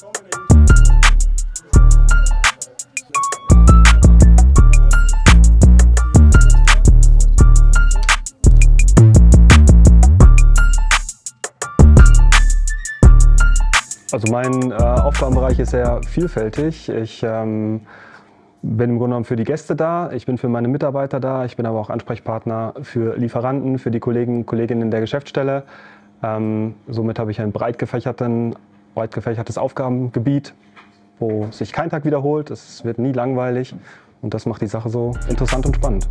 Also mein Aufgabenbereich ist sehr vielfältig. Ich bin im Grunde genommen für die Gäste da, ich bin für meine Mitarbeiter da, ich bin aber auch Ansprechpartner für Lieferanten, für die Kollegen und Kolleginnen der Geschäftsstelle. Somit habe ich ein breit gefächertes Aufgabengebiet, wo sich kein Tag wiederholt, es wird nie langweilig und das macht die Sache so interessant und spannend.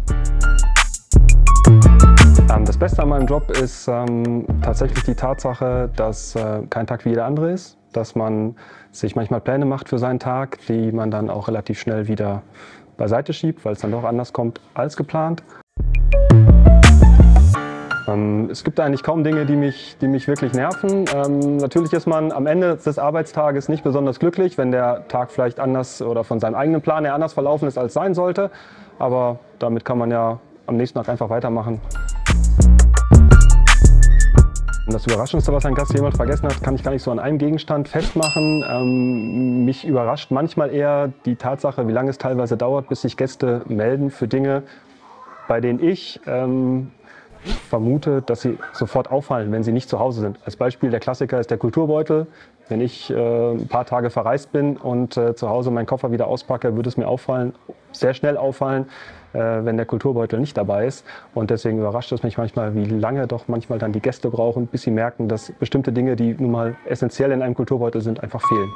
Das Beste an meinem Job ist tatsächlich die Tatsache, dass kein Tag wie jeder andere ist, dass man sich manchmal Pläne macht für seinen Tag, die man dann auch relativ schnell wieder beiseite schiebt, weil es dann doch anders kommt als geplant. Es gibt eigentlich kaum Dinge, die mich wirklich nerven. Natürlich ist man am Ende des Arbeitstages nicht besonders glücklich, wenn der Tag vielleicht anders oder von seinem eigenen Plan her anders verlaufen ist, als sein sollte. Aber damit kann man ja am nächsten Tag einfach weitermachen. Das Überraschendste, was ein Gast jemals vergessen hat, kann ich gar nicht so an einem Gegenstand festmachen. Mich überrascht manchmal eher die Tatsache, wie lange es teilweise dauert, bis sich Gäste melden für Dinge, bei denen ich vermute, dass sie sofort auffallen, wenn sie nicht zu Hause sind. Als Beispiel, der Klassiker ist der Kulturbeutel. Wenn ich ein paar Tage verreist bin und zu Hause meinen Koffer wieder auspacke, würde es mir auffallen, sehr schnell auffallen, wenn der Kulturbeutel nicht dabei ist. Und deswegen überrascht es mich manchmal, wie lange doch manchmal dann die Gäste brauchen, bis sie merken, dass bestimmte Dinge, die nun mal essentiell in einem Kulturbeutel sind, einfach fehlen.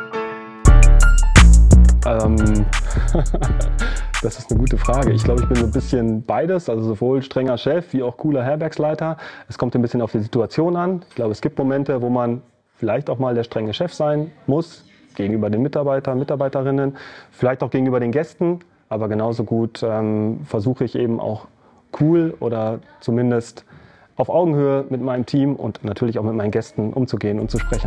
Das ist eine gute Frage. Ich glaube, ich bin so ein bisschen beides, also sowohl strenger Chef wie auch cooler Herbergsleiter. Es kommt ein bisschen auf die Situation an. Ich glaube, es gibt Momente, wo man vielleicht auch mal der strenge Chef sein muss, gegenüber den Mitarbeitern, Mitarbeiterinnen, vielleicht auch gegenüber den Gästen. Aber genauso gut versuche ich eben auch cool oder zumindest auf Augenhöhe mit meinem Team und natürlich auch mit meinen Gästen umzugehen und zu sprechen.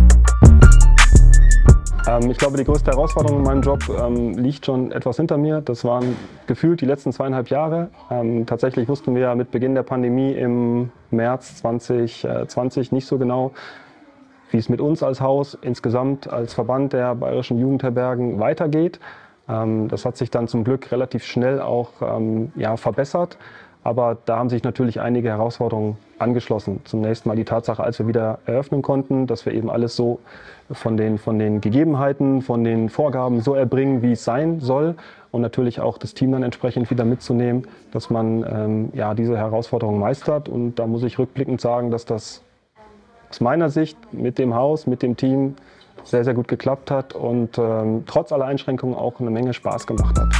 Ich glaube, die größte Herausforderung in meinem Job liegt schon etwas hinter mir. Das waren gefühlt die letzten 2,5 Jahre. Tatsächlich wussten wir mit Beginn der Pandemie im März 2020 nicht so genau, wie es mit uns als Haus insgesamt als Verband der Bayerischen Jugendherbergen weitergeht. Das hat sich dann zum Glück relativ schnell auch verbessert. Aber da haben sich natürlich einige Herausforderungen angeschlossen. Zunächst mal die Tatsache, als wir wieder eröffnen konnten, dass wir eben alles so von den Gegebenheiten, von den Vorgaben so erbringen, wie es sein soll. Und natürlich auch das Team dann entsprechend wieder mitzunehmen, dass man diese Herausforderungen meistert. Und da muss ich rückblickend sagen, dass das aus meiner Sicht mit dem Haus, mit dem Team sehr, sehr gut geklappt hat und trotz aller Einschränkungen auch eine Menge Spaß gemacht hat.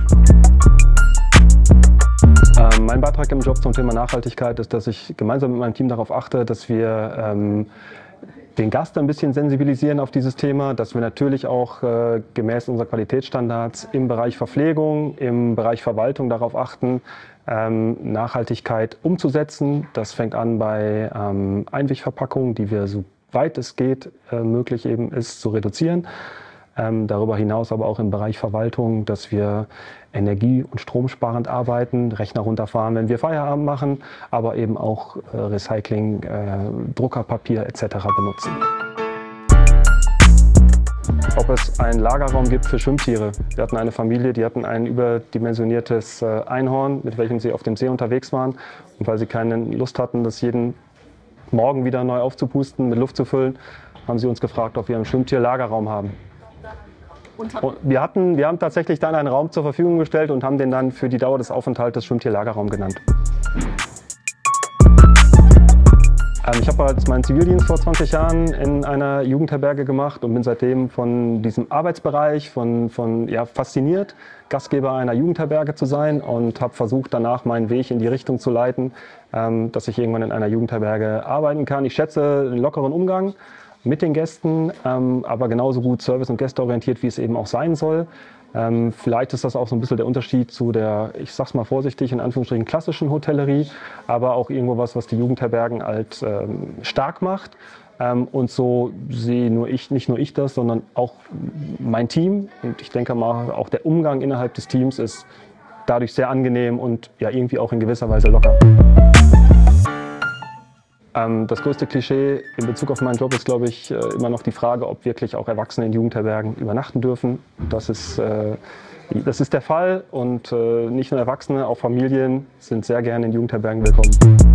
Mein Beitrag im Job zum Thema Nachhaltigkeit ist, dass ich gemeinsam mit meinem Team darauf achte, dass wir den Gast ein bisschen sensibilisieren auf dieses Thema, dass wir natürlich auch gemäß unserer Qualitätsstandards im Bereich Verpflegung, im Bereich Verwaltung darauf achten, Nachhaltigkeit umzusetzen. Das fängt an bei Einwegverpackungen, die wir so weit es geht möglich eben ist zu reduzieren. Darüber hinaus aber auch im Bereich Verwaltung, dass wir energie- und stromsparend arbeiten, Rechner runterfahren, wenn wir Feierabend machen, aber eben auch Recycling, Druckerpapier etc. benutzen. Ob es einen Lagerraum gibt für Schwimmtiere. Wir hatten eine Familie, die hatten ein überdimensioniertes Einhorn, mit welchem sie auf dem See unterwegs waren. Und weil sie keine Lust hatten, das jeden Morgen wieder neu aufzupusten, mit Luft zu füllen, haben sie uns gefragt, ob wir einen Schwimmtier-Lagerraum haben. Und wir haben tatsächlich dann einen Raum zur Verfügung gestellt und haben den dann für die Dauer des Aufenthaltes Schwimmtier-Lagerraum genannt. Ich habe bereits meinen Zivildienst vor 20 Jahren in einer Jugendherberge gemacht und bin seitdem von diesem Arbeitsbereich fasziniert, Gastgeber einer Jugendherberge zu sein und habe versucht, danach meinen Weg in die Richtung zu leiten, dass ich irgendwann in einer Jugendherberge arbeiten kann. Ich schätze den lockeren Umgang mit den Gästen, aber genauso gut service- und gästeorientiert, wie es eben auch sein soll. Vielleicht ist das auch so ein bisschen der Unterschied zu der, ich sag's mal vorsichtig, in Anführungsstrichen klassischen Hotellerie, aber auch irgendwo was die Jugendherbergen halt stark macht. Und so sehe nicht nur ich das, sondern auch mein Team. Und ich denke mal, auch der Umgang innerhalb des Teams ist dadurch sehr angenehm und ja irgendwie auch in gewisser Weise locker. Das größte Klischee in Bezug auf meinen Job ist, glaube ich, immer noch die Frage, ob wirklich auch Erwachsene in Jugendherbergen übernachten dürfen. Das ist der Fall und nicht nur Erwachsene, auch Familien sind sehr gerne in Jugendherbergen willkommen.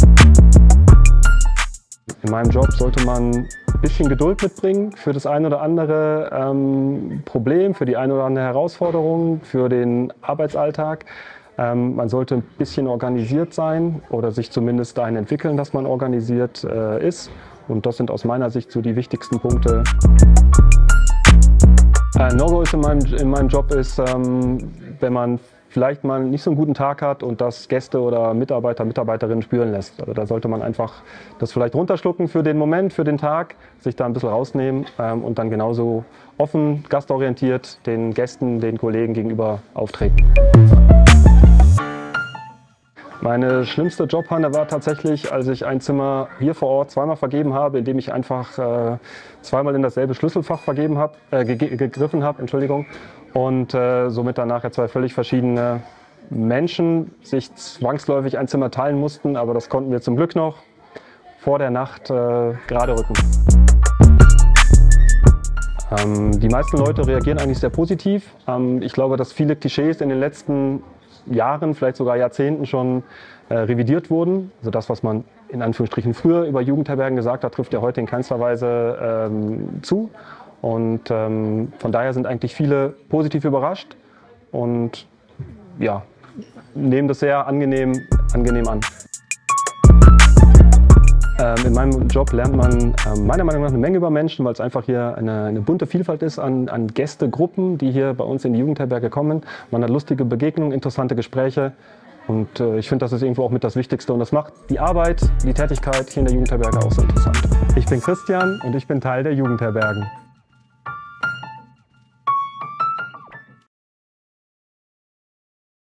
In meinem Job sollte man ein bisschen Geduld mitbringen für das ein oder andere Problem, für die eine oder andere Herausforderung, für den Arbeitsalltag. Man sollte ein bisschen organisiert sein oder sich zumindest dahin entwickeln, dass man organisiert ist. Und das sind aus meiner Sicht so die wichtigsten Punkte. No-Go ist in meinem Job ist, wenn man vielleicht mal nicht so einen guten Tag hat und das Gäste oder Mitarbeiter, Mitarbeiterinnen spüren lässt. Also da sollte man einfach das vielleicht runterschlucken für den Moment, für den Tag, sich da ein bisschen rausnehmen und dann genauso offen, gastorientiert den Gästen, den Kollegen gegenüber auftreten. Meine schlimmste Jobpanne war tatsächlich, als ich ein Zimmer hier vor Ort zweimal vergeben habe, indem ich einfach zweimal in dasselbe Schlüsselfach gegriffen habe, Entschuldigung, und somit dann nachher zwei völlig verschiedene Menschen sich zwangsläufig ein Zimmer teilen mussten, aber das konnten wir zum Glück noch vor der Nacht gerade rücken. Die meisten Leute reagieren eigentlich sehr positiv. Ich glaube, dass viele Klischees in den letzten Jahren, vielleicht sogar Jahrzehnten schon revidiert wurden. Also das, was man in Anführungsstrichen früher über Jugendherbergen gesagt hat, trifft ja heute in keinster Weise zu. Und von daher sind eigentlich viele positiv überrascht und ja, nehmen das sehr angenehm an. In meinem Job lernt man meiner Meinung nach eine Menge über Menschen, weil es einfach hier eine bunte Vielfalt ist an Gästegruppen, die hier bei uns in die Jugendherberge kommen. Man hat lustige Begegnungen, interessante Gespräche und ich finde, das ist irgendwo auch mit das Wichtigste und das macht die Arbeit, die Tätigkeit hier in der Jugendherberge auch so interessant. Ich bin Christian und ich bin Teil der Jugendherbergen.